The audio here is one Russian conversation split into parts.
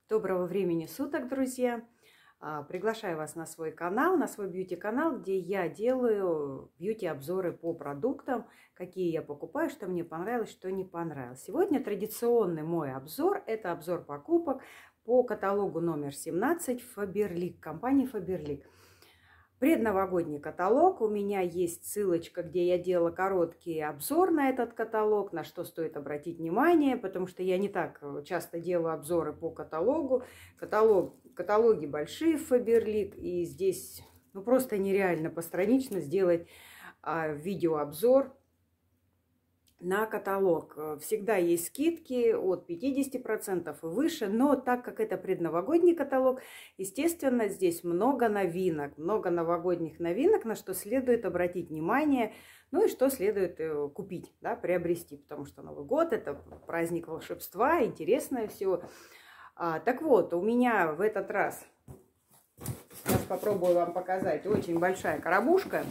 Доброго времени суток, друзья! Приглашаю вас на свой канал, на свой бьюти-канал, где я делаю бьюти-обзоры по продуктам, какие я покупаю, что мне понравилось, что не понравилось. Сегодня традиционный мой обзор – это обзор покупок по каталогу номер 17 Faberlic, компании Faberlic. Предновогодний каталог. У меня есть ссылочка, где я делала короткий обзор на этот каталог, на что стоит обратить внимание, потому что я не так часто делаю обзоры по каталогу. Каталоги большие в Faberlic, и здесь просто нереально постранично сделать видеообзор на каталог. Всегда есть скидки от 50% и выше, но так как это предновогодний каталог, естественно, здесь много новинок, много новогодних новинок, на что следует обратить внимание, ну и что следует купить, да, приобрести, потому что Новый год – это праздник волшебства, интересное все. Так вот, у меня в этот раз, сейчас попробую вам показать, очень большая коробушка.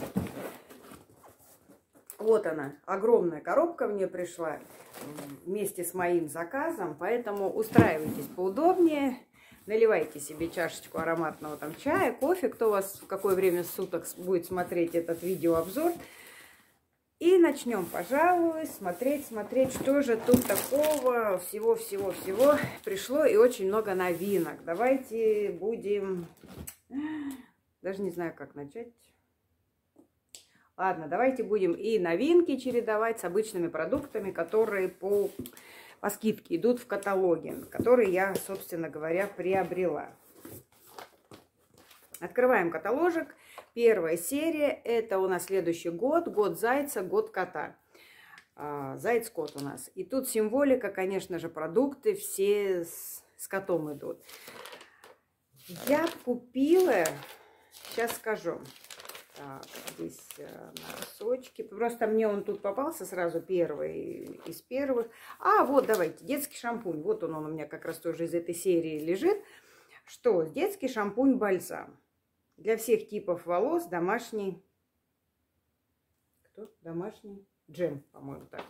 Вот она, огромная коробка мне пришла вместе с моим заказом, поэтому устраивайтесь поудобнее, наливайте себе чашечку ароматного там чая, кофе, кто у вас в какое время суток будет смотреть этот видеообзор. И начнем, пожалуй, смотреть, что же тут такого, всего пришло, и очень много новинок. Давайте будем, даже не знаю, как начать. Ладно, давайте будем и новинки чередовать с обычными продуктами, которые по скидке идут в каталоге, которые я, собственно говоря, приобрела. Открываем каталожек. Первая серия – это у нас следующий год. Год зайца, год кота. Заяц-кот у нас. И тут символика, конечно же, продукты все с котом идут. Я купила, сейчас скажу. Так, здесь носочки. Просто мне он тут попался сразу первый из первых. Вот, давайте, детский шампунь. Вот он у меня как раз тоже из этой серии лежит. Что? Детский шампунь-бальзам. Для всех типов волос домашний. Кто? Домашний джем, по-моему, так.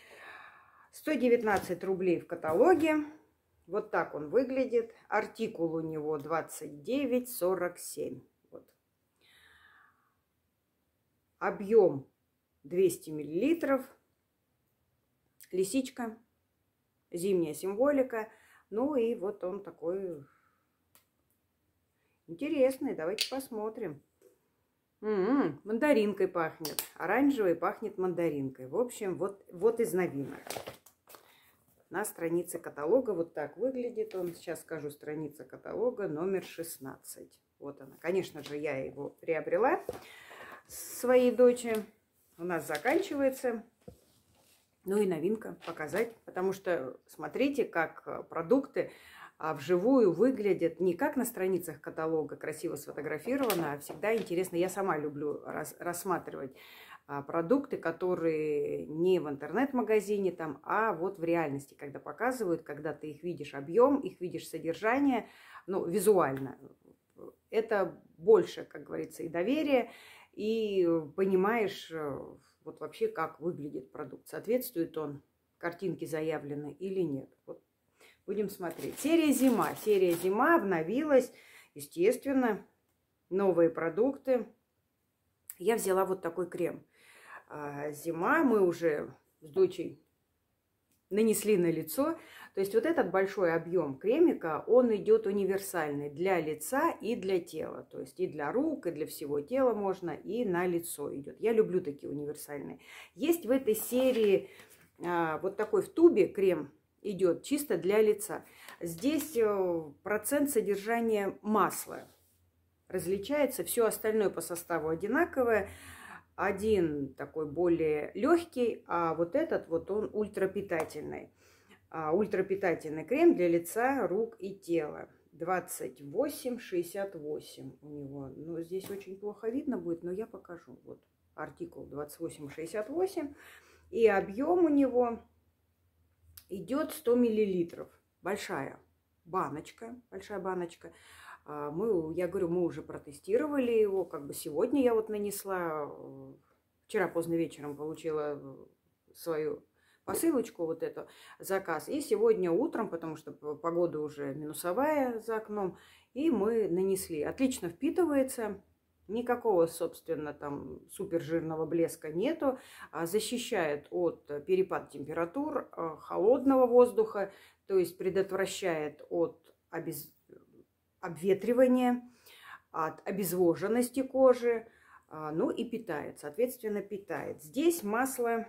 119 рублей в каталоге. Вот так он выглядит. Артикул у него 29,47. Объем 200 миллилитров. Лисичка. Зимняя символика. Ну и вот он такой интересный. Давайте посмотрим. Мандаринкой пахнет. Оранжевый пахнет мандаринкой. В общем, вот из новинок. На странице каталога вот так выглядит он. Сейчас скажу, страница каталога номер 16. Вот она. Конечно же, я его приобрела своей дочери. У нас заканчивается. Ну и новинка показать. Потому что смотрите, как продукты вживую выглядят не как на страницах каталога красиво сфотографировано, а всегда интересно. Я сама люблю рассматривать продукты, которые не в интернет-магазине там, а вот в реальности, когда показывают, когда ты их видишь объем, их видишь содержание, ну, визуально. Это больше, как говорится, и доверие, и понимаешь вот вообще, как выглядит продукт. Соответствует он картинке заявленной или нет. Вот. Будем смотреть. Серия зима. Серия зима обновилась. Естественно, новые продукты. Я взяла вот такой крем. Зима. Мы уже с дочей нанесли на лицо. То есть вот этот большой объем кремика, он идет универсальный для лица и для тела. То есть и для рук, и для всего тела можно, и на лицо идет. Я люблю такие универсальные. Есть в этой серии вот такой в тубе крем идет чисто для лица. Здесь процент содержания масла различается. Все остальное по составу одинаковое. Один такой более легкий, а вот этот вот он ультрапитательный. Ультрапитательный крем для лица, рук и тела. 28,68 у него. Ну, здесь очень плохо видно будет, но я покажу. Вот артикул 28,68. И объем у него идет 100 миллилитров. Большая баночка. Большая баночка. Я говорю, мы уже протестировали его. Как бы сегодня я вот нанесла. Вчера поздно вечером получила свою посылочку вот эту, заказ. И сегодня утром, потому что погода уже минусовая за окном, и мы нанесли. Отлично впитывается. Никакого, собственно, там супер жирного блеска нету. Защищает от перепада температур, холодного воздуха, то есть предотвращает от обветривания, от обезвоженности кожи, ну и питает, соответственно, питает. Здесь масло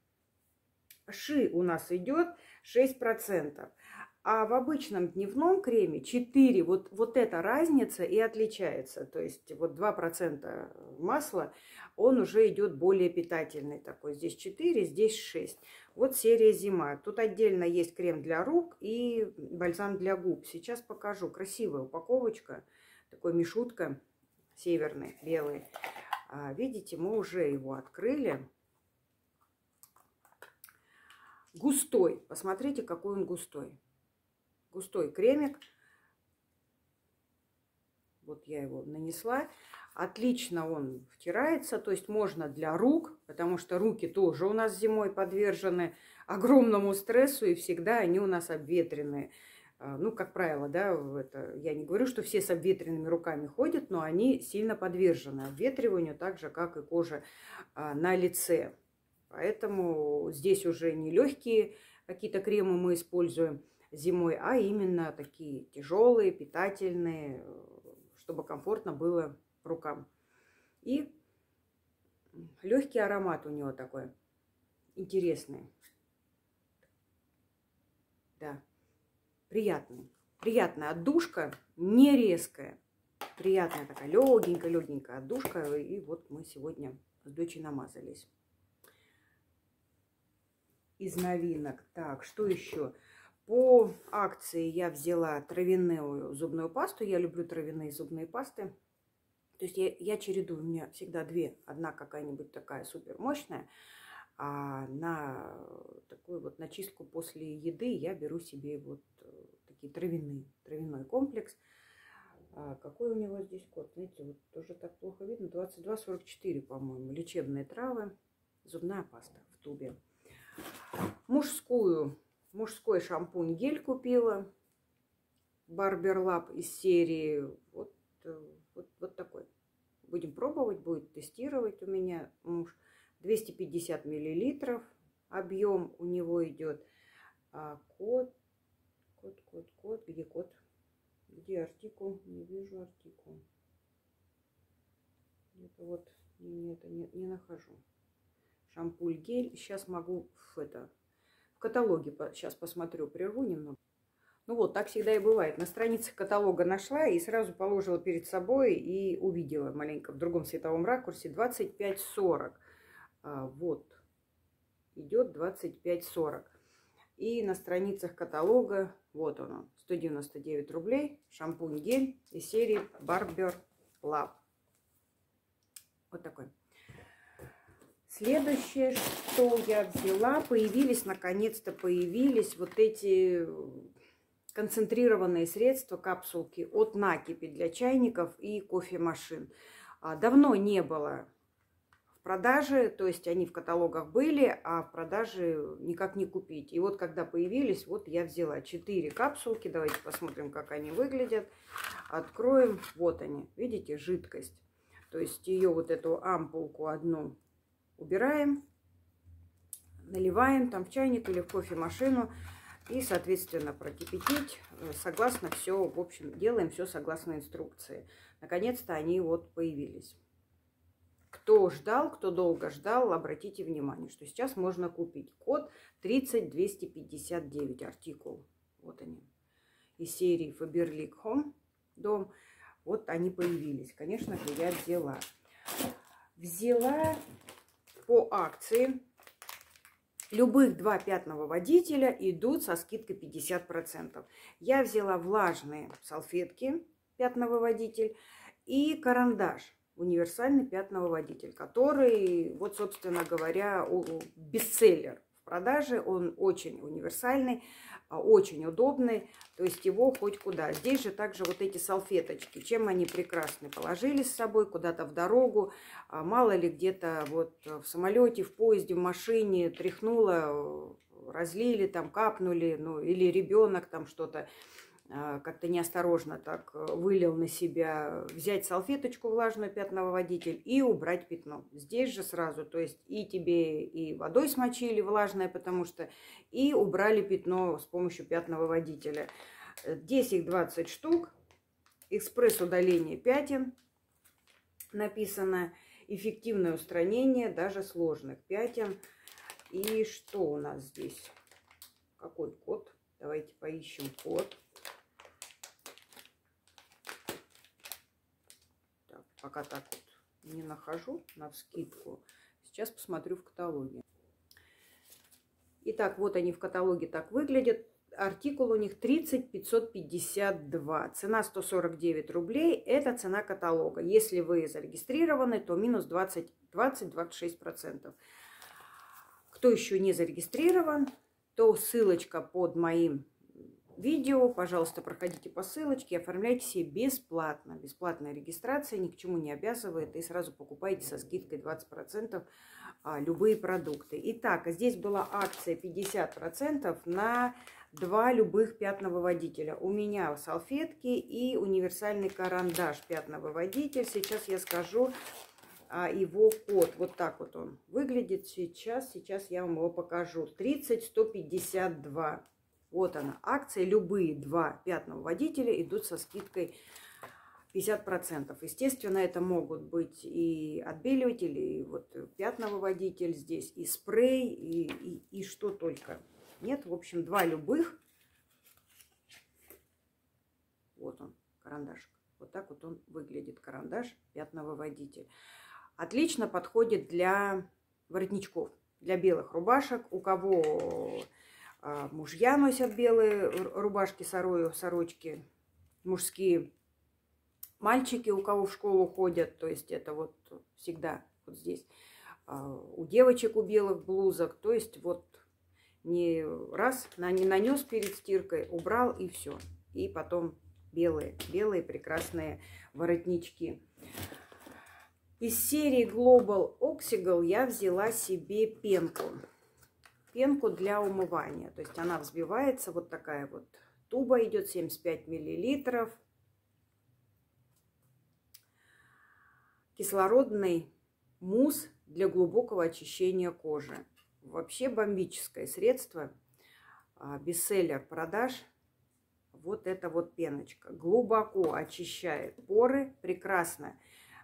ши у нас идет 6%. А в обычном дневном креме 4. Вот эта разница и отличается. То есть вот 2% масла, он уже идет более питательный такой. Здесь 4, здесь 6. Вот серия «Зима». Тут отдельно есть крем для рук и бальзам для губ. Сейчас покажу. Красивая упаковочка. Такой мишутка северный, белый. Видите, мы уже его открыли. Густой. Посмотрите, какой он густой. Густой кремик. Вот я его нанесла. Отлично он втирается. То есть можно для рук, потому что руки тоже у нас зимой подвержены огромному стрессу. И всегда они у нас обветренные. Ну, как правило, да, я не говорю, что все с обветренными руками ходят, но они сильно подвержены обветриванию, так же, как и кожа на лице. Поэтому здесь уже не легкие какие-то кремы мы используем зимой, а именно такие тяжелые, питательные, чтобы комфортно было рукам. И легкий аромат у него такой интересный. Да, приятный. Приятная отдушка, не резкая. Приятная такая легенькая отдушка. И вот мы сегодня с дочей намазались. Из новинок. Так, что еще? По акции я взяла травяную зубную пасту. Я люблю травяные зубные пасты. То есть я чередую. У меня всегда две. Одна какая-нибудь такая супер мощная. А на такую вот начистку после еды я беру себе вот такие травяной комплекс. Какой у него здесь код? Знаете, вот тоже так плохо видно. 2244, по-моему. Лечебные травы. Зубная паста в тубе. Мужской шампунь-гель купила. Barber Lab из серии. Вот такой. Будем пробовать, будет тестировать у меня муж. 250 миллилитров. Объем у него идет. Код. Где код? Где артикул? Не вижу артикул. Это вот не нахожу. Шампунь-гель. Сейчас могу в каталоге сейчас посмотрю, прерву немного. Ну вот, так всегда и бывает. На страницах каталога нашла и сразу положила перед собой и увидела маленько в другом световом ракурсе 25,40. Вот, идет 25,40. И на страницах каталога, вот он, 199 рублей, шампунь-гель из серии Barber Lab. Вот такой. Следующее, что я взяла, наконец-то появились вот эти концентрированные средства, капсулки от накипи для чайников и кофемашин. Давно не было в продаже, то есть они в каталогах были, а в продаже никак не купить. И вот когда появились, вот я взяла 4 капсулки. Давайте посмотрим, как они выглядят. Откроем. Вот они. Видите, жидкость. То есть ее вот эту ампулку одну убираем, наливаем там в чайник или в кофемашину и, соответственно, прокипятить. Согласно все, в общем, делаем все согласно инструкции. Наконец-то они вот появились. Кто ждал, кто долго ждал, обратите внимание, что сейчас можно купить. Код 30259, артикул. Вот они. Из серии Faberlic Home дом. Вот они появились. Конечно же, я взяла. Взяла по акции. Любых 2 пятного водителя идут со скидкой 50%. Я взяла влажные салфетки пятновыводитель и карандаш универсальный пятновыводитель, который, вот, собственно говоря, бестселлер в продаже. Он очень универсальный, очень удобный. То есть его хоть куда. Здесь же также вот эти салфеточки. Чем они прекрасны. Положили с собой куда-то в дорогу. Мало ли где-то вот в самолете, в поезде, в машине тряхнуло, разлили, там капнули. Ну или ребенок там что-то как-то неосторожно так вылил на себя, взять салфеточку влажную, пятновыводитель, и убрать пятно. Здесь же сразу, то есть и тебе и водой смочили влажное, потому что, и убрали пятно с помощью пятновыводителя. Здесь их 20 штук, экспресс-удаление пятен написано, эффективное устранение даже сложных пятен. И что у нас здесь? Какой код? Давайте поищем код. Пока так вот не нахожу навскидку. Сейчас посмотрю в каталоге. Итак, вот они в каталоге так выглядят. Артикул у них 30552. Цена 149 рублей. Это цена каталога. Если вы зарегистрированы, то минус 20-26%. Кто еще не зарегистрирован, то ссылочка под моим видео, пожалуйста, проходите по ссылочке, оформляйте себе бесплатно. Бесплатная регистрация ни к чему не обязывает. И сразу покупайте со скидкой 20% любые продукты. Итак, здесь была акция 50% на 2 любых пятновыводителя. У меня салфетки и универсальный карандаш пятновыводитель. Сейчас я скажу его код. Вот так вот он выглядит сейчас. Сейчас я вам его покажу. 30152. Вот она, акция. Любые 2 пятновыводителя идут со скидкой 50%. Естественно, это могут быть и отбеливатель, и вот пятновыводитель здесь, и спрей, и что только. Нет, в общем, 2 любых. Вот он, карандашик. Вот так вот он выглядит, карандаш, пятновыводитель. Отлично подходит для воротничков, для белых рубашек. У кого мужья носят белые рубашки, сорочки, мужские, мальчики, у кого в школу ходят, то есть это вот всегда вот здесь. У девочек у белых блузок, то есть вот не раз не нанес перед стиркой, убрал и все. И потом белые прекрасные воротнички. Из серии Global Oxygal я взяла себе пенку. Пенку для умывания. То есть она взбивается. Вот такая вот туба идет, 75 миллилитров. Кислородный мусс для глубокого очищения кожи. Вообще бомбическое средство. Бестселлер продаж. Вот эта вот пеночка. Глубоко очищает поры. Прекрасно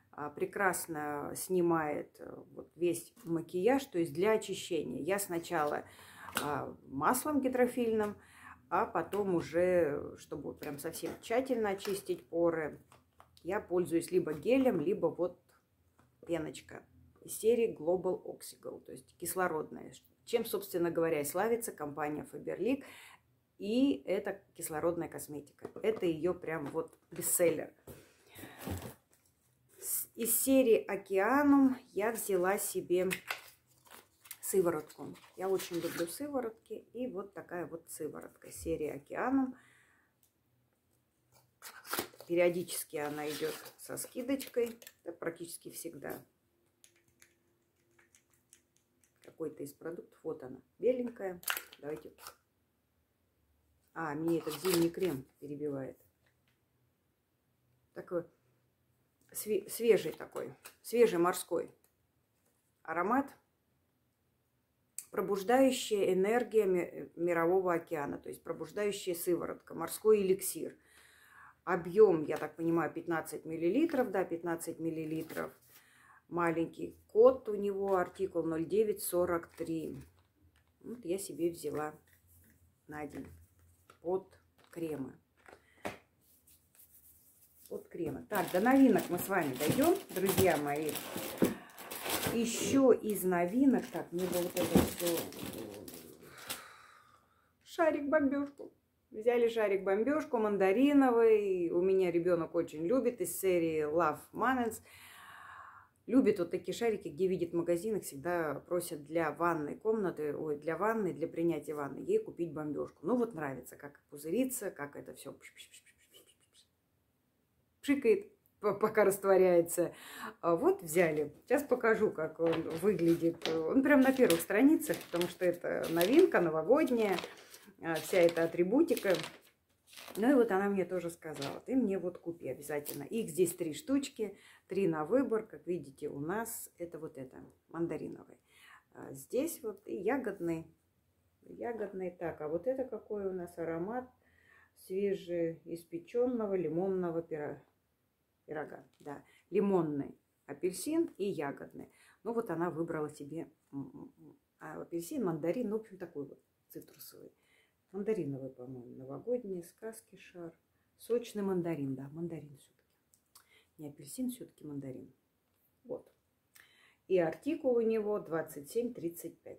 снимает вот весь макияж, то есть для очищения. Я сначала маслом гидрофильным, а потом уже, чтобы прям совсем тщательно очистить поры, я пользуюсь либо гелем, либо вот пеночка из серии Global Oxygal, то есть кислородная. Чем, собственно говоря, и славится компания Faberlic. И это кислородная косметика. Это ее прям вот бестселлер. Из серии Океанум я взяла себе сыворотку. Я очень люблю сыворотки. И вот такая вот сыворотка. Серия Океанум. Периодически она идет со скидочкой. Да, практически всегда. Какой-то из продуктов. Вот она. Беленькая. Давайте. Мне этот зимний крем перебивает. Такой свежий такой, свежий морской аромат, пробуждающая энергия мирового океана, то есть пробуждающая сыворотка, морской эликсир. Объем, я так понимаю, 15 миллилитров, да, 15 миллилитров. Маленький код у него, артикул 0943. Вот я себе взяла на один под кремы. От крема. Так, до новинок мы с вами дойдем, друзья мои. Еще из новинок, так, мне бы вот это все, шарик-бомбежку. Взяли шарик-бомбежку мандариновый. У меня ребенок очень любит, из серии Love Moments. любит вот такие шарики, где видит в магазинах, всегда просят для ванной комнаты, ой, для ванны, для принятия ванны, ей купить бомбежку. Ну вот нравится, как пузырится, как это все пшикает, пока растворяется. Вот взяли. Сейчас покажу, как он выглядит. Он прям на первых страницах, потому что это новинка, новогодняя, вся эта атрибутика. Ну и вот она мне тоже сказала, ты мне вот купи обязательно. Их здесь 3 штучки, 3 на выбор. Как видите, у нас это вот это, мандариновый. Здесь вот и ягодный. Ягодный. Так, а вот это какой у нас аромат свежеиспеченного лимонного пирога. Да, лимонный апельсин и ягодный. Ну вот она выбрала себе апельсин, мандарин, ну в общем такой вот цитрусовый. Мандариновый, по-моему, новогодние сказки, шар. Сочный мандарин, да, мандарин все-таки. Не апельсин, все-таки мандарин. Вот. И артикул у него 27,35.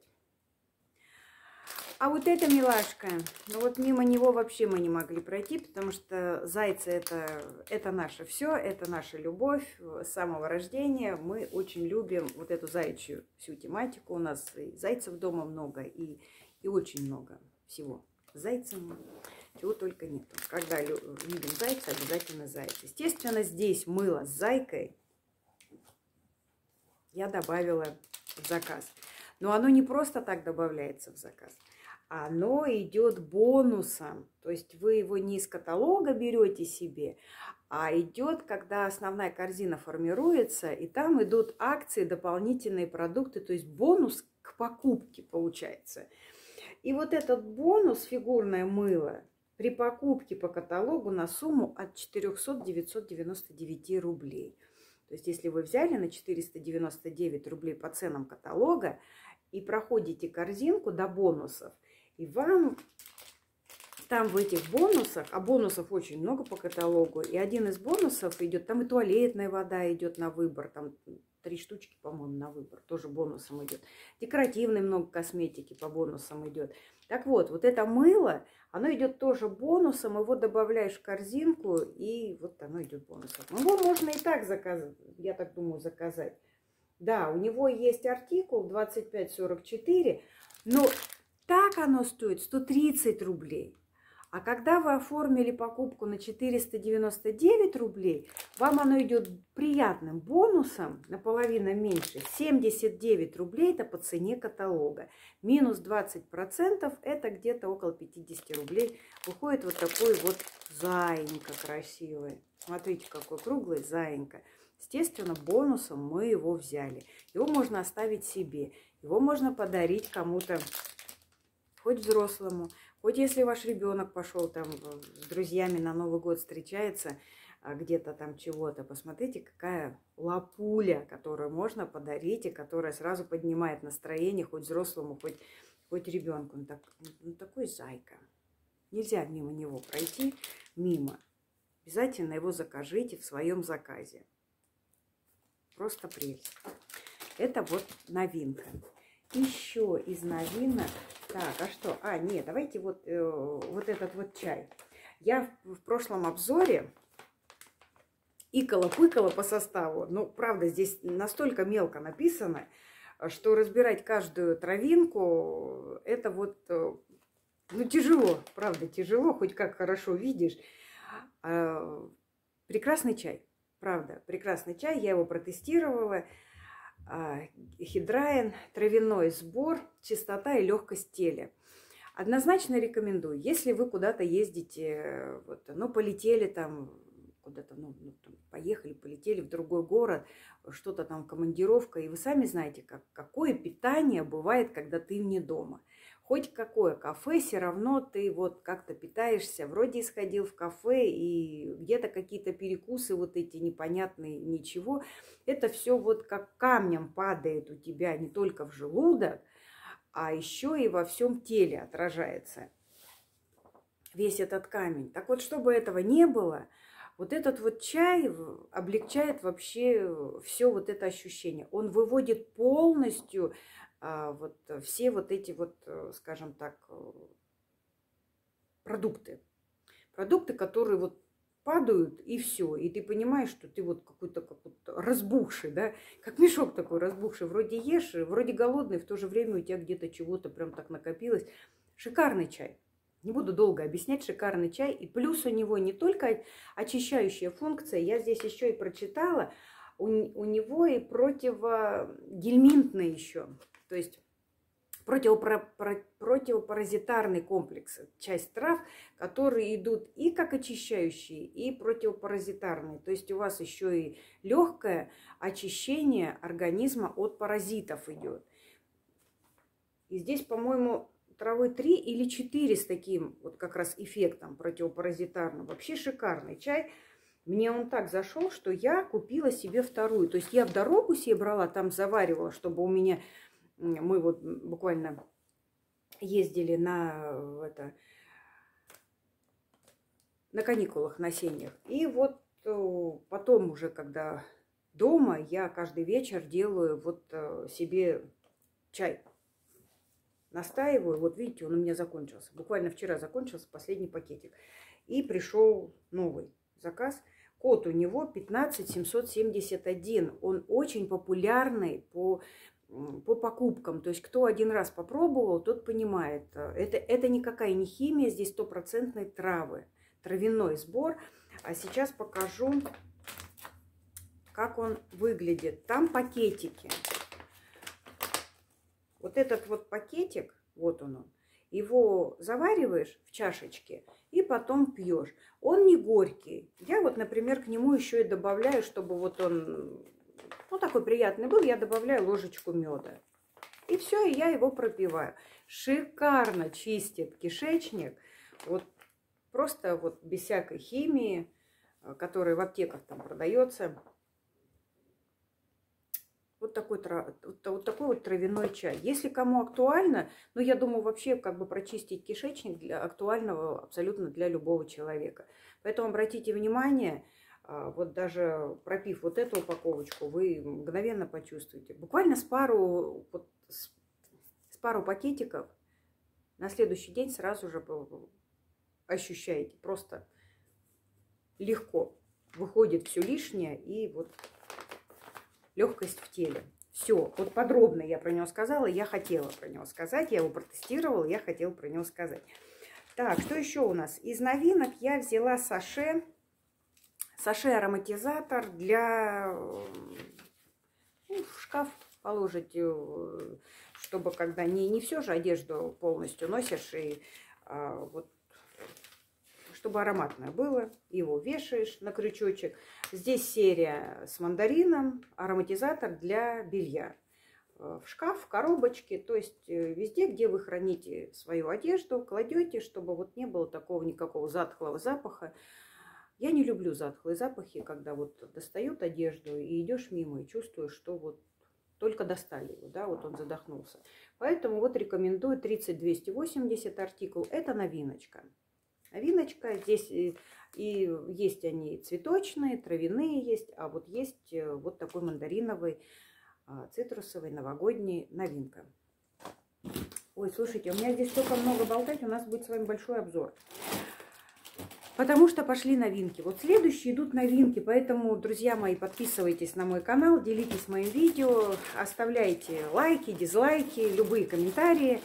А вот эта милашка, ну вот мимо него вообще мы не могли пройти, потому что зайцы это наше все, это наша любовь с самого рождения. Мы очень любим вот эту заячью всю тематику. У нас и зайцев дома много, и очень много всего. Зайцем чего только нет. Когда видим зайца, обязательно заяц. Естественно, здесь мыло с зайкой я добавила в заказ. Но оно не просто так добавляется в заказ. Оно идет бонусом. То есть вы его не из каталога берете себе, а идет, когда основная корзина формируется, и там идут акции, дополнительные продукты, то есть бонус к покупке получается. И вот этот бонус, фигурное мыло, при покупке по каталогу на сумму от 400-999 рублей. То есть если вы взяли на 499 рублей по ценам каталога и проходите корзинку до бонусов, и вам там в этих бонусах, а бонусов очень много по каталогу, и один из бонусов идет, там и туалетная вода идет на выбор, там 3 штучки, по-моему, на выбор, тоже бонусом идет. Декоративной много косметики по бонусам идет. Так вот, вот это мыло, оно идет тоже бонусом, его добавляешь в корзинку, и вот оно идет бонусом. Его можно и так заказать, я так думаю, заказать. Да, у него есть артикул 25,44, но так оно стоит 130 рублей. А когда вы оформили покупку на 499 рублей, вам оно идет приятным бонусом, наполовину меньше, 79 рублей, это по цене каталога. Минус 20%, это где-то около 50 рублей. Выходит вот такой вот заинька красивый. Смотрите, какой круглый заинька. Естественно, бонусом мы его взяли. Его можно оставить себе, его можно подарить кому-то, хоть взрослому. Хоть если ваш ребенок пошел там с друзьями на Новый год встречается, где-то там чего-то, посмотрите, какая лапуля, которую можно подарить и которая сразу поднимает настроение хоть взрослому, хоть ребенку. Ну, такой зайка. Нельзя мимо него пройти, мимо. Обязательно его закажите в своем заказе. Просто прелесть. Это вот новинка. Еще из новинок. Так, а что? Нет, давайте вот этот вот чай. Я в прошлом обзоре икала-пыкала по составу. Ну, правда, здесь настолько мелко написано, что разбирать каждую травинку, это вот, ну, тяжело. Правда, тяжело, хоть как хорошо видишь. Прекрасный чай. Правда, прекрасный чай. Я его протестировала. Хидраин, травяной сбор, чистота и легкость тела. Однозначно рекомендую. Если вы куда-то ездите, вот, ну, полетели там, куда-то, поехали, полетели в другой город, что-то там, командировка, и вы сами знаете, какое питание бывает, когда ты не дома. Хоть какое кафе, все равно ты вот как-то питаешься. Вроде сходил в кафе, и где-то какие-то перекусы вот эти непонятные, ничего. Это все вот как камнем падает у тебя не только в желудок, а еще и во всем теле отражается весь этот камень. Так вот, чтобы этого не было, вот этот вот чай облегчает вообще все вот это ощущение. Он выводит полностью вот все вот эти вот, скажем так, продукты. Продукты, которые вот падают, и все. И ты понимаешь, что ты вот какой-то разбухший, да, как мешок такой разбухший. Вроде ешь, вроде голодный, в то же время у тебя где-то чего-то прям так накопилось. Шикарный чай. Не буду долго объяснять, шикарный чай. И плюс у него не только очищающая функция, я здесь еще и прочитала, у него и противогельминтный еще. То есть противопаразитарный комплекс. Часть трав, которые идут и как очищающие, и противопаразитарные. То есть у вас еще и легкое очищение организма от паразитов идет. И здесь, по-моему, травы 3 или 4 с таким вот как раз эффектом противопаразитарным. Вообще шикарный чай. Мне он так зашел, что я купила себе вторую. То есть я в дорогу себе брала, там заваривала, чтобы у меня... Мы вот буквально ездили на каникулах, на сеньях. И вот потом уже, когда дома, я каждый вечер делаю вот себе чай. Настаиваю. Вот видите, он у меня закончился. Буквально вчера закончился последний пакетик. И пришел новый заказ. Код у него 15771. Он очень популярный по покупкам. То есть, кто один раз попробовал, тот понимает. Это никакая не химия, здесь стопроцентные травы. Травяной сбор. А сейчас покажу, как он выглядит. Там пакетики. Вот этот вот пакетик, вот он. Его завариваешь в чашечке и потом пьешь. Он не горький. Я вот, например, к нему еще и добавляю, чтобы вот он... Ну, такой приятный был, я добавляю ложечку меда. И все, и я его пропиваю. Шикарно чистит кишечник. Вот просто вот без всякой химии, которая в аптеках там продается. Вот такой вот травяной чай. Если кому актуально, ну, я думаю, вообще как бы прочистить кишечник актуального абсолютно для любого человека. Поэтому обратите внимание... Вот даже пропив вот эту упаковочку, вы мгновенно почувствуете. Буквально с пару пакетиков на следующий день сразу же ощущаете. Просто легко выходит все лишнее и вот легкость в теле. Все, вот подробно я про него сказала, я хотела про него сказать, я его протестировала, я хотела про него сказать. Так, что еще у нас? Из новинок я взяла саше ароматизатор для в шкаф положить, чтобы когда не все же одежду полностью носишь, и вот чтобы ароматное было, его вешаешь на крючочек. Здесь серия с мандарином, ароматизатор для белья. В шкаф, в коробочке, то есть везде, где вы храните свою одежду, кладете, чтобы вот не было такого никакого затхлого запаха. Я не люблю затхлые запахи, когда вот достают одежду и идешь мимо и чувствуешь, что вот только достали его, да, вот он задохнулся. Поэтому вот рекомендую 30280 артикул. Это новиночка. Новиночка. Здесь и есть они цветочные, травяные есть, а вот есть вот такой мандариновый, цитрусовый, новогодний новинка. Ой, слушайте, у меня здесь столько много болтать, у нас будет с вами большой обзор. Потому что пошли новинки. Вот следующие идут новинки. Поэтому, друзья мои, подписывайтесь на мой канал, делитесь моим видео, оставляйте лайки, дизлайки, любые комментарии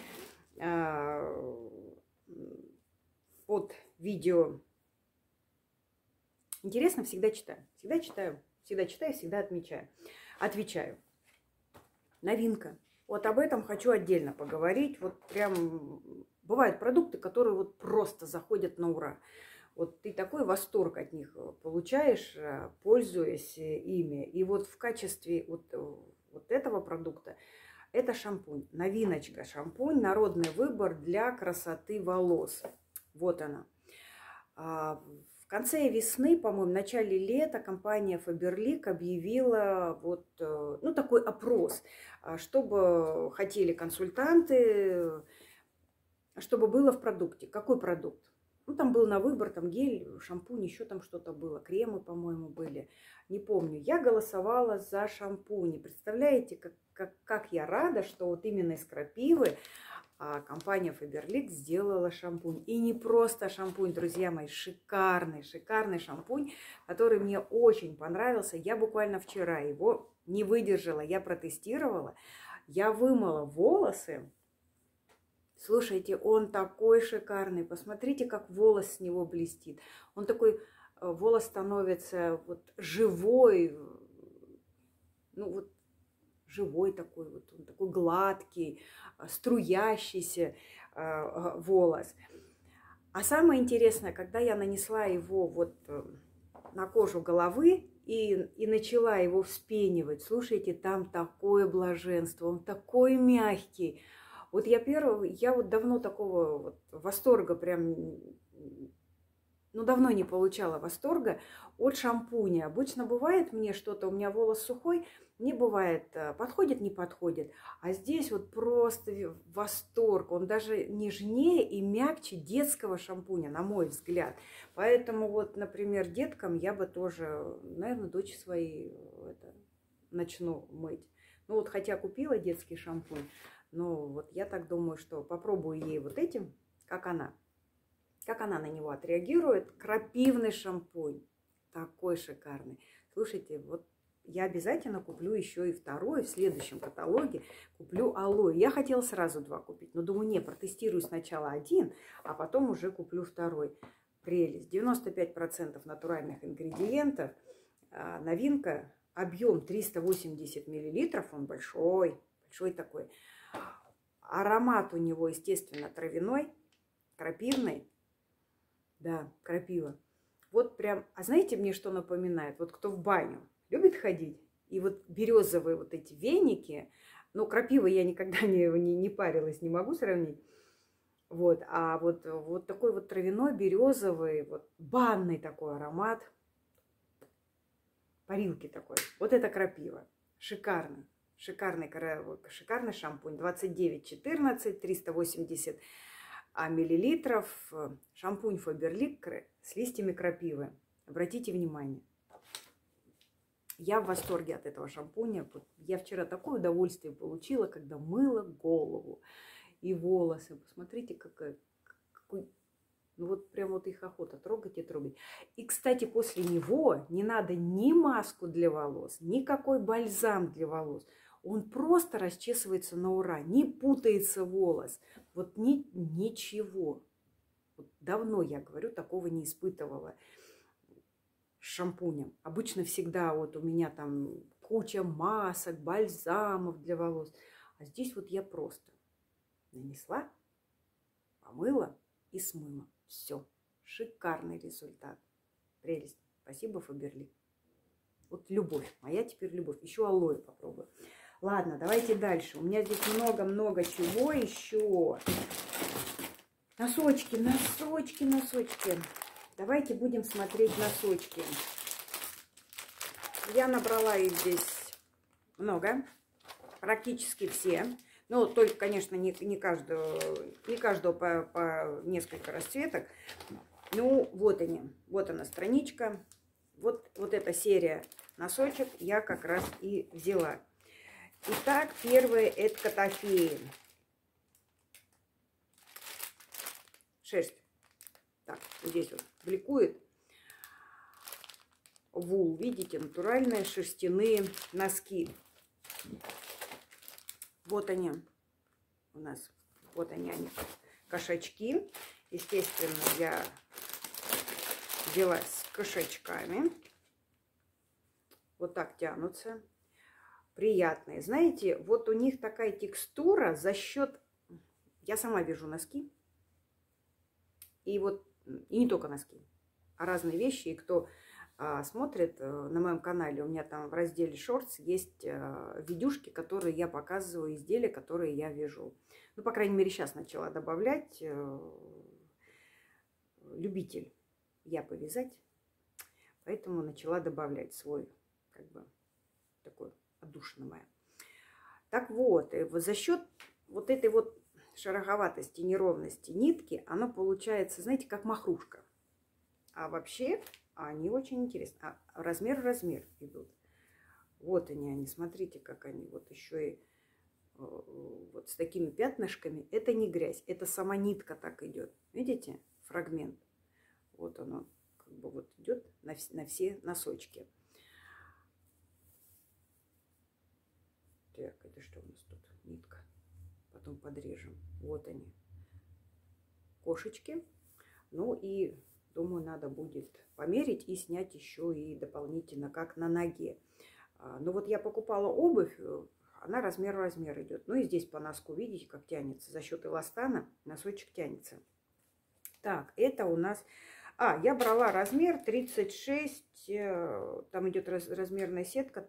под видео. Интересно, всегда читаю. Всегда читаю, всегда отвечаю. Новинка. Вот об этом хочу отдельно поговорить. Вот прям бывают продукты, которые вот просто заходят на ура. Вот ты такой восторг от них получаешь, пользуясь ими. И вот в качестве вот этого продукта это шампунь. Новиночка. Шампунь. Народный выбор для красоты волос. Вот она. В конце весны, по-моему, в начале лета компания Faberlic объявила вот, ну, такой опрос, чтобы хотели консультанты, чтобы было в продукте. Какой продукт? Ну, там был на выбор, там гель, шампунь, еще там что-то было, кремы, по-моему, были. Не помню. Я голосовала за шампунь. Представляете, как я рада, что вот именно из крапивы компания Faberlic сделала шампунь. И не просто шампунь, друзья мои, шикарный, шикарный шампунь, который мне очень понравился. Я буквально вчера его не выдержала, я протестировала, я вымыла волосы. Слушайте, он такой шикарный. Посмотрите, как волос с него блестит. Он такой, волос становится вот живой, ну вот живой такой, вот он такой гладкий, струящийся волос. А самое интересное, когда я нанесла его вот на кожу головы и начала его вспенивать, слушайте, там такое блаженство, он такой мягкий. Вот я вот давно такого вот восторга прям, ну, давно не получала восторга от шампуня. Обычно бывает мне что-то, у меня волос сухой, не бывает, подходит, не подходит. А здесь вот просто восторг. Он даже нежнее и мягче детского шампуня, на мой взгляд. Поэтому вот, например, деткам я бы тоже, наверное, дочь своей начну мыть. Ну вот, хотя купила детский шампунь, но вот я так думаю, что попробую ей вот этим, как она на него отреагирует. Крапивный шампунь. Такой шикарный. Слушайте, вот я обязательно куплю еще и второй. В следующем каталоге куплю алоэ. Я хотела сразу 2 купить, но думаю, не, протестирую сначала один, а потом уже куплю второй. Прелесть. 95% натуральных ингредиентов. Новинка. Объем 380 мл. Он большой. Большой такой. Аромат у него, естественно, травяной, крапивный. Да, крапива. Вот прям, а знаете, мне что напоминает? Вот кто в баню любит ходить, и вот березовые вот эти веники, ну, крапива я никогда не парилась, не могу сравнить. Вот, а вот такой вот травяной, березовый, вот банный такой аромат, парилки такой. Вот это крапива. Шикарный. Шикарный шампунь. 29,14, 380 миллилитров. Шампунь Faberlic с листьями крапивы. Обратите внимание. Я в восторге от этого шампуня. Я вчера такое удовольствие получила, когда мыла голову и волосы. Посмотрите, какой... Ну вот прям вот их охота трогать и трогать. И, кстати, после него не надо ни маску для волос, никакой бальзам для волос. Он просто расчесывается на ура, не путается волос. Вот ничего. Вот давно, я говорю, такого не испытывала с шампунем. Обычно всегда вот у меня там куча масок, бальзамов для волос. А здесь вот я просто нанесла, помыла и смыла. Все. Шикарный результат. Прелесть. Спасибо, Faberlic. Вот любовь. Моя теперь любовь. Еще алоэ попробую. Ладно, давайте дальше. У меня здесь много-много чего еще. Носочки, носочки, носочки. Давайте будем смотреть носочки. Я набрала их здесь много. Практически все. Ну, только, конечно, не каждого по несколько расцветок. Ну, вот они. Вот она страничка. Вот эта серия носочек я как раз и взяла. Итак, первое это котофеи. Шерсть. Так, вот здесь вот бликует. Вул, видите, натуральные шерстяные носки. Вот они у нас. Вот они, кошачки. Естественно, я взяла с кошачками. Вот так тянутся. Приятные. Знаете, вот у них такая текстура за счет... Я сама вяжу носки. И вот, и не только носки, а разные вещи. И кто смотрит на моем канале, у меня там в разделе Shorts есть видюшки, которые я показываю, изделия, которые я вяжу. Ну, по крайней мере, сейчас начала добавлять. Любитель я повязать, поэтому начала добавлять свой, как бы, такой отдушина моя. Так вот, за счет вот этой вот шероховатости, неровности нитки, оно получается, знаете, как махрушка. А вообще они очень интересны. Размер идут. Вот они, смотрите, как они. Вот еще и вот с такими пятнышками, это не грязь, это сама нитка так идет. Видите? Фрагмент. Вот оно как бы вот идет на все носочки. Так, это что у нас тут? Нитка. Потом подрежем. Вот они. Кошечки. Ну и, думаю, надо будет померить и снять еще и дополнительно, как на ноге. Ну вот я покупала обувь, она размер идет. Ну и здесь по носку, видите, как тянется. За счет эластана носочек тянется. Так, это у нас... я брала размер 36, там идет размерная сетка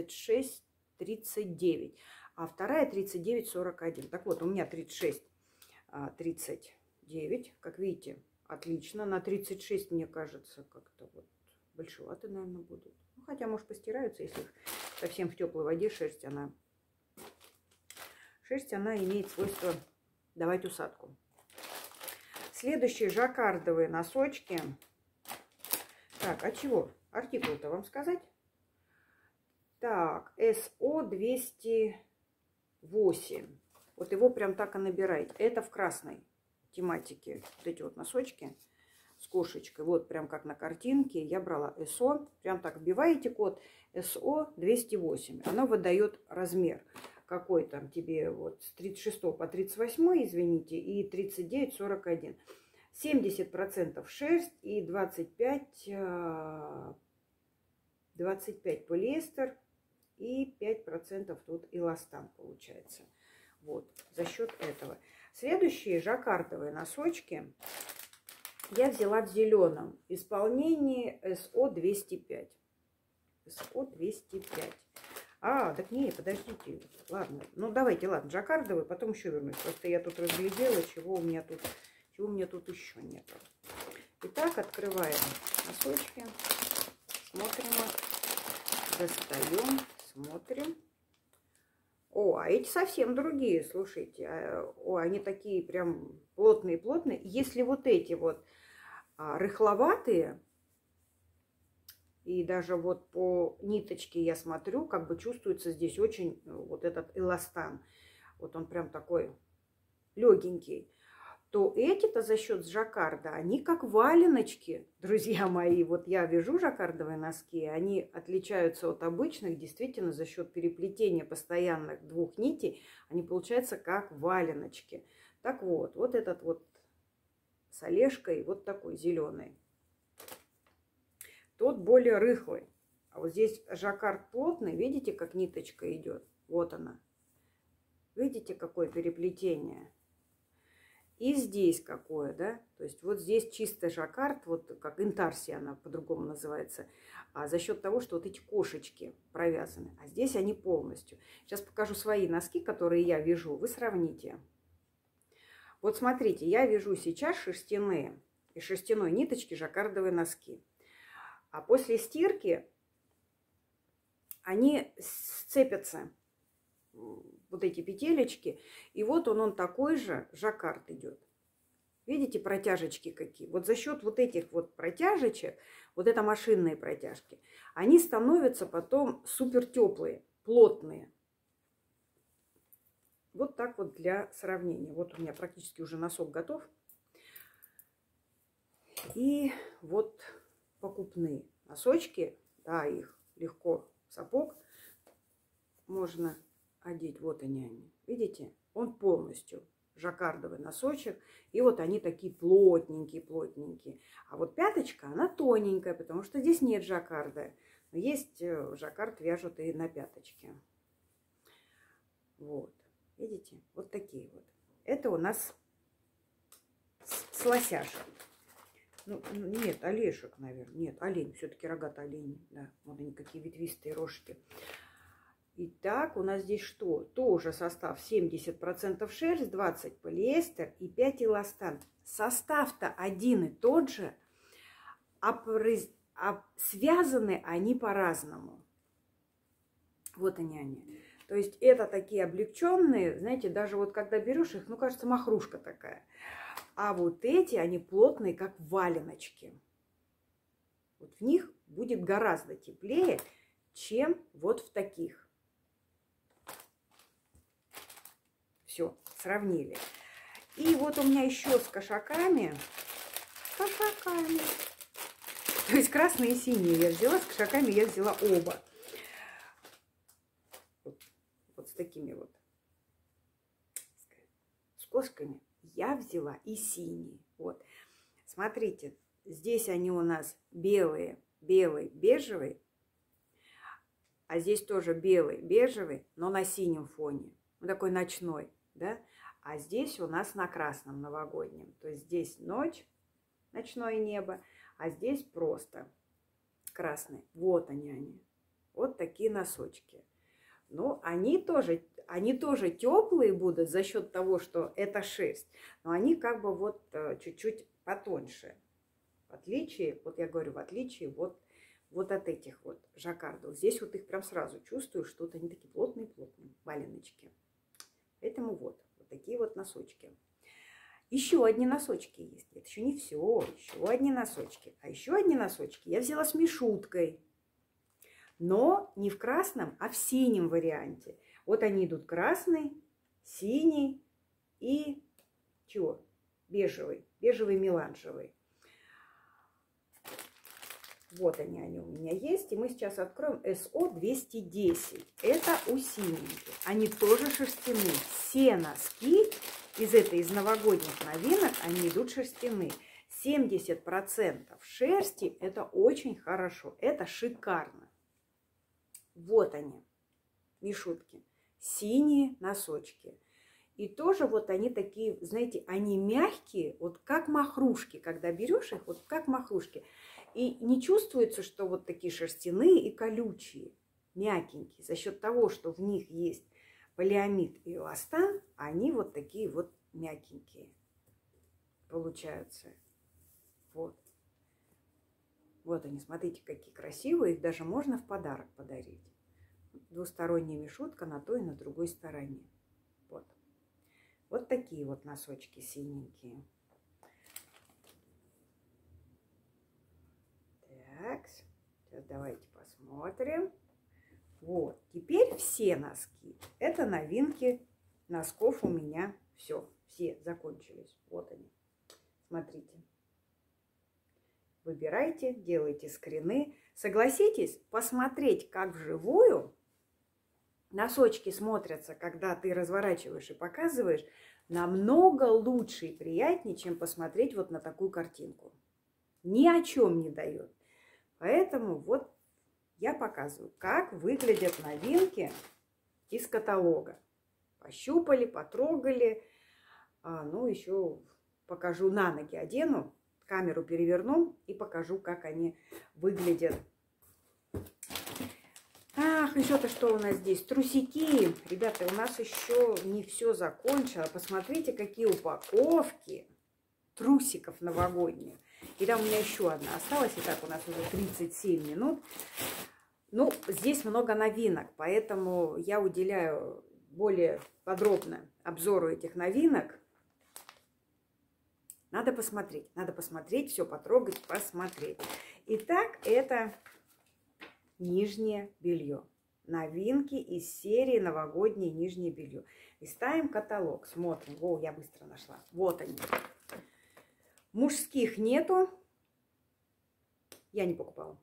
36-39, а вторая 39-41. Так вот, у меня 36-39, как видите, отлично. На 36, мне кажется, как-то вот большевато, наверное, будут. Ну, хотя, может, постираются, если совсем в теплой воде шерсть, она имеет свойство давать усадку. Следующие жаккардовые носочки. Так, а чего? Артикул-то вам сказать? Так, СО-208. Вот его прям так и набирайте. Это в красной тематике. Вот эти вот носочки с кошечкой. Вот прям как на картинке. Я брала СО. Прям так вбиваете код СО-208. Оно выдает размер. Какой там тебе вот с 36 по 38, извините, и 39-41. 70% шерсть и 25 полиэстер и 5% тут эластан получается. Вот, за счет этого. Следующие жаккардовые носочки я взяла в зеленом исполнении СО-205. СО-205. Так не, подождите. Ладно. Ну, давайте, ладно, жаккардовый, потом еще вернусь. Просто я тут разглядела, чего у меня тут еще нет. Итак, открываем носочки. Смотрим. Достаем. Смотрим. А эти совсем другие, слушайте. Они такие прям плотные-плотные. Если вот эти вот рыхловатые, и даже вот по ниточке я смотрю, как бы чувствуется здесь очень вот этот эластан. Вот он прям такой легенький. То эти-то за счет жаккарда, они как валеночки, друзья мои. Вот я вяжу жаккардовые носки, они отличаются от обычных действительно за счет переплетения постоянных двух нитей. Они получаются как валеночки. Так вот, вот этот вот с олежкой, вот такой зеленый. Тот более рыхлый. А вот здесь жаккард плотный. Видите, как ниточка идет? Вот она. Видите, какое переплетение? И здесь какое, да? То есть вот здесь чисто жаккард, вот как интарсия она по-другому называется. А за счет того, что вот эти кошечки провязаны. А здесь они полностью. Сейчас покажу свои носки, которые я вяжу. Вы сравните. Вот смотрите, я вяжу сейчас шерстяные. Из шерстяной ниточки жаккардовые носки. А после стирки они сцепятся, вот эти петелечки. И вот он такой же жаккард идет. Видите, протяжечки какие? Вот за счет вот этих вот протяжечек, вот это машинные протяжки, они становятся потом супер теплые, плотные. Вот так вот для сравнения. Вот у меня практически уже носок готов. И вот покупные носочки, да, их легко в сапог можно одеть. Вот они. Видите? Он полностью жаккардовый носочек. И вот они такие плотненькие. А вот пяточка, она тоненькая, потому что здесь нет жаккарда. Но есть жаккард, вяжут и на пяточке. Вот. Видите? Вот такие вот. Это у нас с лосяшек. Ну, нет, олешек, наверное. Нет, олень. Все-таки рогатый олень. Да, вот они какие ветвистые рожки. Итак, у нас здесь что? Тоже состав 70% шерсть, 20 полиэстер и 5 эластан. Состав-то один и тот же, а связаны они по-разному. Вот они. То есть это такие облегченные, знаете, даже вот когда берешь их, ну, кажется, махрушка такая. А вот эти, они плотные, как валеночки. Вот в них будет гораздо теплее, чем вот в таких. Все, сравнили. И вот у меня еще с кошаками. То есть красные и синие я взяла, с кошаками я взяла оба. Вот с такими вот. С кошками я взяла и синие. Вот. Смотрите, здесь они у нас белые, белый, бежевый. А здесь тоже белый, бежевый, но на синем фоне. Он такой ночной, да? А здесь у нас на красном новогоднем. То есть здесь ночь, ночное небо, а здесь просто красный. Вот они. Вот такие носочки. Ну, они тоже теплые будут за счет того, что это шерсть. Но они как бы вот чуть-чуть потоньше. В отличие, вот я говорю, в отличие вот от этих вот жаккардов. Здесь вот их прям сразу чувствую, что вот они такие плотные-плотные валеночки. Поэтому вот такие вот носочки. Еще одни носочки есть. Это еще не все. Еще одни носочки. А еще одни носочки я взяла с мишуткой. Но не в красном, а в синем варианте. Вот они идут красный, синий и чего? Бежевый. Бежевый меланжевый. Вот они у меня есть. И мы сейчас откроем СО-210. Это у синеньких. Они тоже шерстяные. Все носки из новогодних новинок, они идут шерстяные. 70% шерсти – это очень хорошо. Это шикарно. Вот они, мишутки. Синие носочки. И тоже вот они такие, знаете, они мягкие, вот как махрушки. Когда берешь их, вот как махрушки. И не чувствуется, что вот такие шерстяные и колючие, мягенькие. За счет того, что в них есть полиамид и эластан, они вот такие вот мягенькие получаются. Вот. Вот они, смотрите, какие красивые. Их даже можно в подарок подарить. Двусторонняя мишутка на той и на другой стороне. Вот. Вот такие вот носочки синенькие. Так, сейчас давайте посмотрим. Вот, теперь все носки. Это новинки носков у меня. Все закончились. Вот они. Смотрите. Выбирайте, делайте скрины. Согласитесь, посмотреть, как вживую носочки смотрятся, когда ты разворачиваешь и показываешь, намного лучше и приятнее, чем посмотреть вот на такую картинку. Ни о чем не дает. Поэтому вот я показываю, как выглядят новинки из каталога. Пощупали, потрогали. Ну, еще покажу, на ноги одену, камеру переверну и покажу, как они выглядят. Ах, еще-то что у нас здесь? Трусики. Ребята, у нас еще не все закончилось. Посмотрите, какие упаковки трусиков новогодних. И там у меня еще одна осталась. Итак, у нас уже 37 минут. Ну, здесь много новинок, поэтому я уделяю более подробно обзору этих новинок. Надо посмотреть, все потрогать, посмотреть. Итак, это нижнее белье. Новинки из серии новогоднее нижнее белье. Листаем каталог, смотрим. О, я быстро нашла. Вот они. Мужских нету. Я не покупала.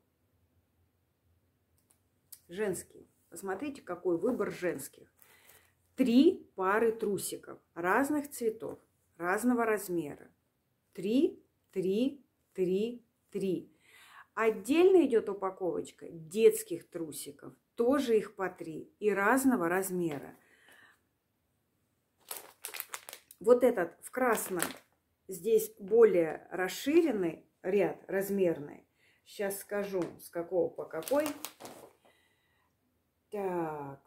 Женские. Посмотрите, какой выбор женских. 3 пары трусиков разных цветов, разного размера. 3, 3, 3, 3. Отдельно идет упаковочка детских трусиков. Тоже их по 3 и разного размера. Вот этот в красном здесь более расширенный ряд, размерный. Сейчас скажу, с какого по какой. Так.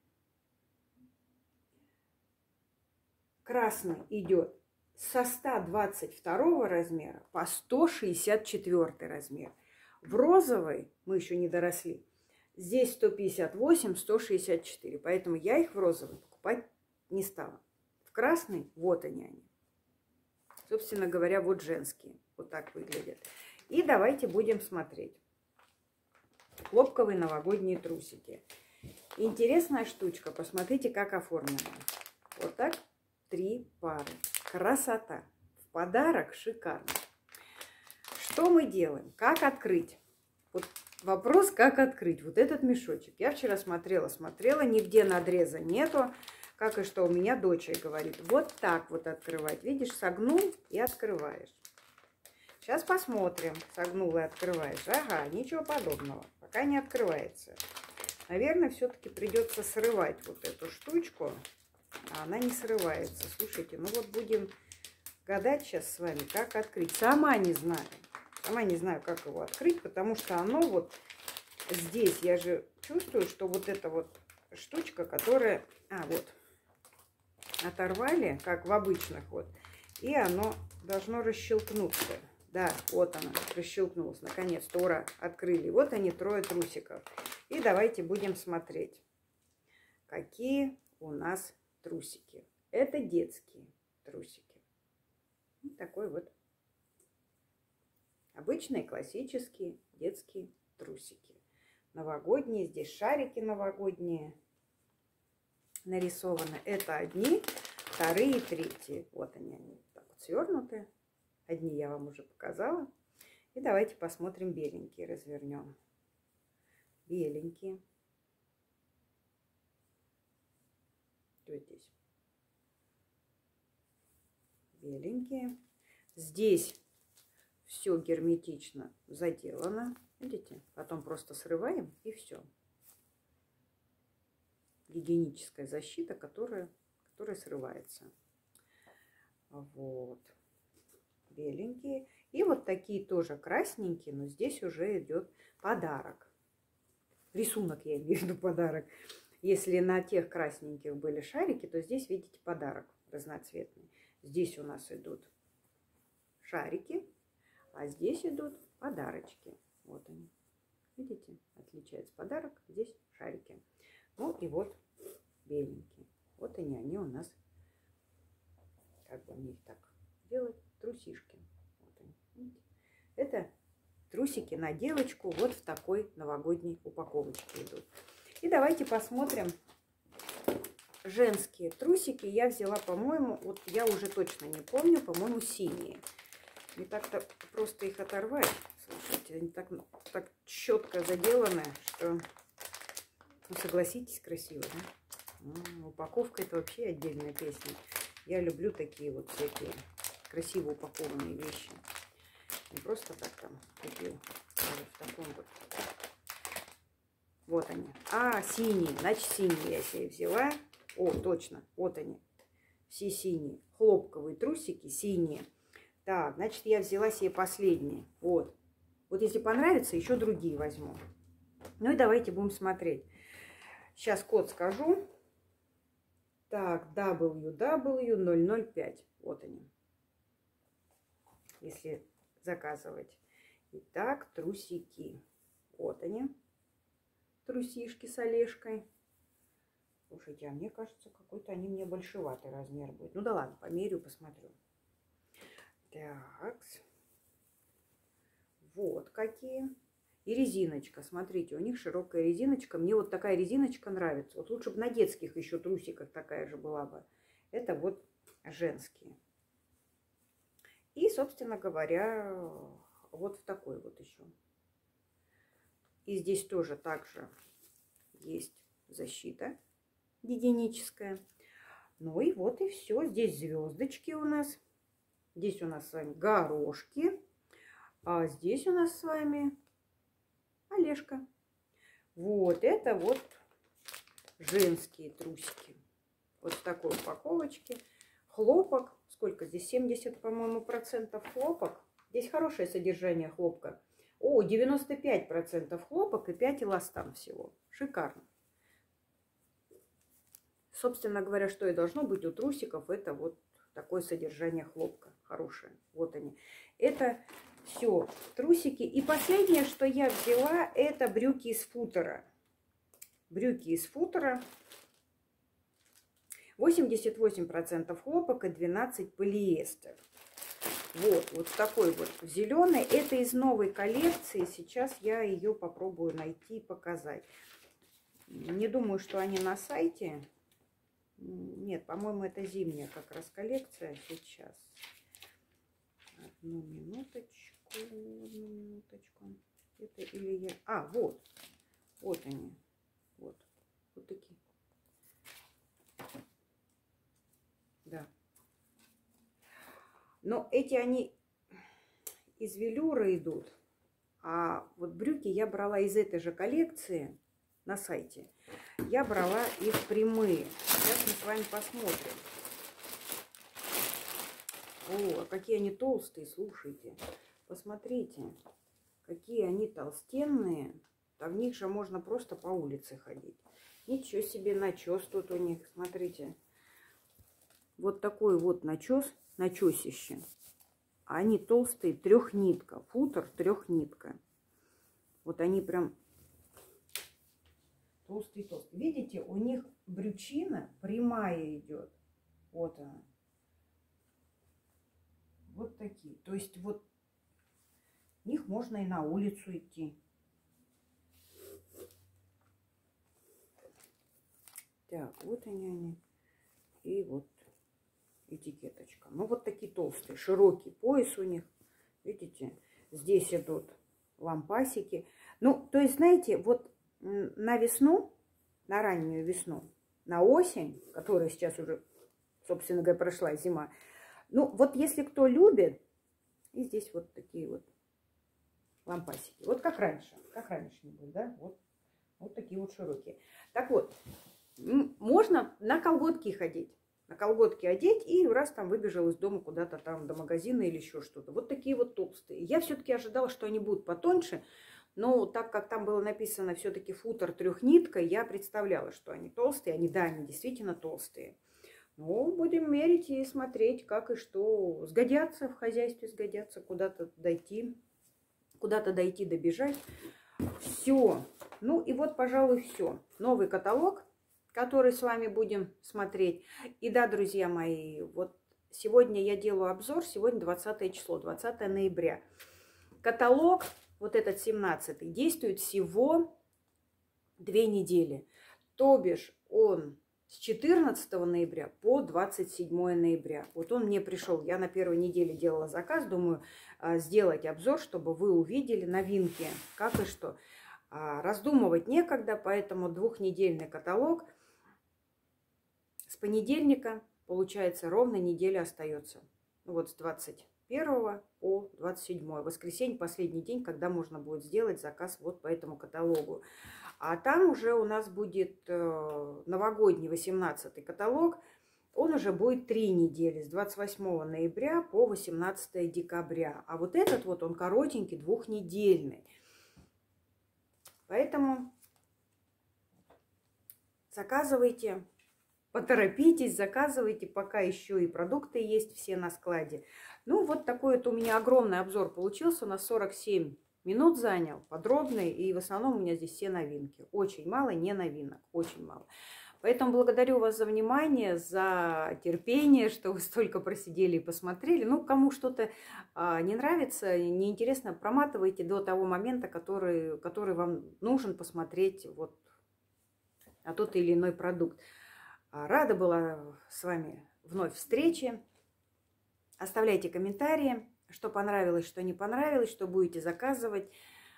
Красный идет со 122 размера по 164 размер. В розовый мы еще не доросли. Здесь 158, 164. Поэтому я их в розовый покупать не стала. В красный вот они. Собственно говоря, вот женские. Вот так выглядят. И давайте будем смотреть. Хлопковые новогодние трусики. Интересная штучка. Посмотрите, как оформлено. Вот так 3 пары. Красота. В подарок шикарно. Что мы делаем? Как открыть? Вот вопрос, как открыть вот этот мешочек. Я вчера смотрела, нигде надреза нету. Как и что у меня дочь говорит. Вот так вот открывать. Видишь, согнул и открываешь. Сейчас посмотрим. Согнул и открываешь. Ага, ничего подобного. Пока не открывается. Наверное, все-таки придется срывать вот эту штучку. А она не срывается. Слушайте, ну вот будем гадать сейчас с вами, как открыть. Сама не знаю. Сама не знаю, как его открыть, потому что оно вот здесь, я же чувствую, что вот эта вот штучка, которая... вот. Оторвали, как в обычных вот. И оно должно расщелкнуться. Да, вот оно, расщелкнулось. Наконец-то, ура, открыли. Вот они, 3 трусиков. И давайте будем смотреть, какие у нас трусики. Это детские трусики. Вот такой вот обычные классические детские трусики. Новогодние, здесь шарики новогодние нарисованы. Это одни, вторые, третьи. Вот они так вот свернуты. Одни я вам уже показала. И давайте посмотрим беленькие, развернем. Беленькие. Вот здесь. Беленькие. Здесь все герметично заделано. Видите? Потом просто срываем и все. Гигиеническая защита, которая срывается. Вот. Беленькие. И вот такие тоже красненькие, но здесь уже идет подарок. Рисунок, я имею в виду, подарок. Если на тех красненьких были шарики, то здесь, видите, подарок разноцветный. Здесь у нас идут шарики, а здесь идут подарочки. Вот они. Видите, отличается подарок, здесь шарики. Ну и вот беленькие. Вот они у нас, как бы мне их так делать, трусишки. Вот они, видите? Это трусики на девочку вот в такой новогодней упаковочке идут. И давайте посмотрим женские трусики. Я взяла, по-моему, вот я уже точно не помню, по-моему, синие. Не так-то просто их оторвать. Слушайте, они так четко заделаны, что... Ну, согласитесь, красиво, да? Упаковка — это вообще отдельная песня. Я люблю такие вот всякие красиво упакованные вещи. Не просто так там купил, в таком вот. Вот они. Синие. Значит, синие я себе взяла. О, точно. Вот они. Все синие. Хлопковые трусики синие. Так, значит, я взяла себе последние. Вот. Вот если понравится, еще другие возьму. Ну и давайте будем смотреть. Сейчас код скажу. Так, WW005. Вот они. Если заказывать. Итак, трусики. Вот они. Трусишки с Олежкой. Слушайте, а мне кажется, какой-то они мне большеватый размер будет. Ну да ладно, померю, посмотрю. Так. Вот какие. И резиночка, смотрите, у них широкая резиночка. Мне вот такая резиночка нравится. Вот лучше бы на детских еще трусиках такая же была бы. Это вот женские. И, собственно говоря, вот в такой вот еще. И здесь тоже также есть защита гигиеническая. Ну и вот и все. Здесь звездочки у нас. Здесь у нас с вами горошки. А здесь у нас с вами... Олежка. Вот это вот женские трусики. Вот в такой упаковочке. Хлопок. Сколько здесь? 70, по-моему, процентов хлопок. Здесь хорошее содержание хлопка. 95% хлопок и 5 эластан всего. Шикарно. Собственно говоря, что и должно быть у трусиков, это вот такое содержание хлопка. Хорошее. Вот они. Это... Все, трусики. И последнее, что я взяла, это брюки из футера. Брюки из футера. 88% хлопок и 12% полиэстер. Вот такой вот зеленый. Это из новой коллекции. Сейчас я ее попробую найти и показать. Не думаю, что они на сайте. Нет, по-моему, это зимняя как раз коллекция сейчас. Одну минуточку, одну минуточку. Это или я... А, вот. Вот они. Вот. Вот такие. Да. Но эти они из велюра идут. А вот брюки я брала из этой же коллекции на сайте. Я брала их прямые. Сейчас мы с вами посмотрим. О, какие они толстые, слушайте. Посмотрите, какие они толстенные. Да в них же можно просто по улице ходить. Ничего себе начес тут у них, смотрите. Вот такой вот начес, начесище. Они толстые, трехнитка, футер, трехнитка. Вот они прям толстые. Видите, у них брючина прямая идет. Вот она. Вот такие. То есть вот в них можно и на улицу идти. Так, вот они. И вот этикеточка. Ну, вот такие толстые, широкий пояс у них. Видите, здесь идут лампасики. Ну, то есть, знаете, вот на весну, на раннюю весну, на осень, которая сейчас уже, собственно говоря, прошла зима. Ну, вот если кто любит, и здесь вот такие вот лампасики. Вот как раньше будет, да? Вот такие вот широкие. Так вот, можно на колготки ходить. На колготки одеть и раз там выбежал из дома куда-то там до магазина или еще что-то. Вот такие вот толстые. Я все-таки ожидала, что они будут потоньше, но так как там было написано все-таки футер трехнитка, я представляла, что они толстые. Они действительно толстые. Ну, будем мерить и смотреть, как и что. Сгодятся в хозяйстве, сгодятся куда-то дойти, добежать. Все. Ну и вот, пожалуй, все. Новый каталог, который с вами будем смотреть. И да, друзья мои, вот сегодня я делаю обзор, сегодня 20 число, 20 ноября. Каталог, вот этот 17, действует всего 2 недели. То бишь он с 14 ноября по 27 ноября. Вот он мне пришел. Я на первой неделе делала заказ. Думаю, сделать обзор, чтобы вы увидели новинки, как и что. Раздумывать некогда, поэтому 2-недельный каталог. С понедельника, получается, ровно неделя остается. Вот с 21 по 27. Воскресенье, последний день, когда можно будет сделать заказ вот по этому каталогу. А там уже у нас будет новогодний 18-й каталог. Он уже будет 3 недели, с 28 ноября по 18 декабря. А вот этот вот, он коротенький, 2-недельный. Поэтому заказывайте, поторопитесь, заказывайте, пока еще и продукты есть все на складе. Ну, вот такой вот у меня огромный обзор получился, на 47 минут занял, подробный, и в основном у меня здесь все новинки. Очень мало не новинок, очень мало. Поэтому благодарю вас за внимание, за терпение, что вы столько просидели и посмотрели. Ну, кому что-то не нравится, неинтересно, проматывайте до того момента, который вам нужен посмотреть вот на тот или иной продукт. Рада была с вами вновь встрече. Оставляйте комментарии, что понравилось, что не понравилось, что будете заказывать,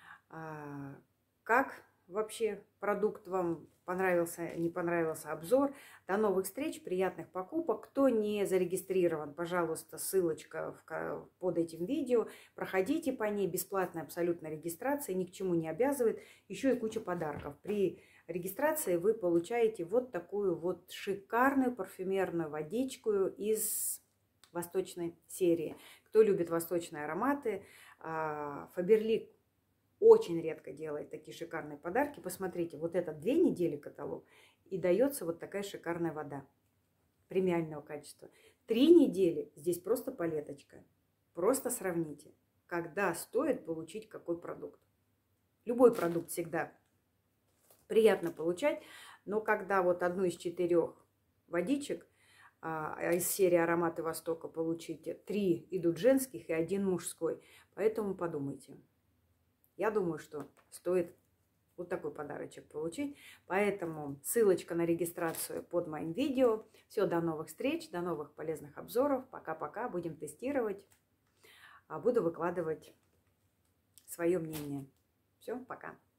как вообще продукт вам понравился, не понравился, обзор. До новых встреч, приятных покупок. Кто не зарегистрирован, пожалуйста, ссылочка под этим видео. Проходите по ней, бесплатная абсолютно регистрация, ни к чему не обязывает. Еще и куча подарков. При регистрации вы получаете вот такую вот шикарную парфюмерную водичку из восточной серии. Кто любит восточные ароматы, Faberlic очень редко делает такие шикарные подарки. Посмотрите, вот это 2 недели каталог, и дается вот такая шикарная вода премиального качества. 3 недели, здесь просто палеточка. Просто сравните, когда стоит получить какой продукт. Любой продукт всегда приятно получать, но когда вот одну из 4 водичек из серии «Ароматы Востока» получите, 3 идут женских и 1 мужской. Поэтому подумайте. Я думаю, что стоит вот такой подарочек получить. Поэтому ссылочка на регистрацию под моим видео. Все, до новых встреч, до новых полезных обзоров. Пока-пока. Будем тестировать. Буду выкладывать свое мнение. Все, пока.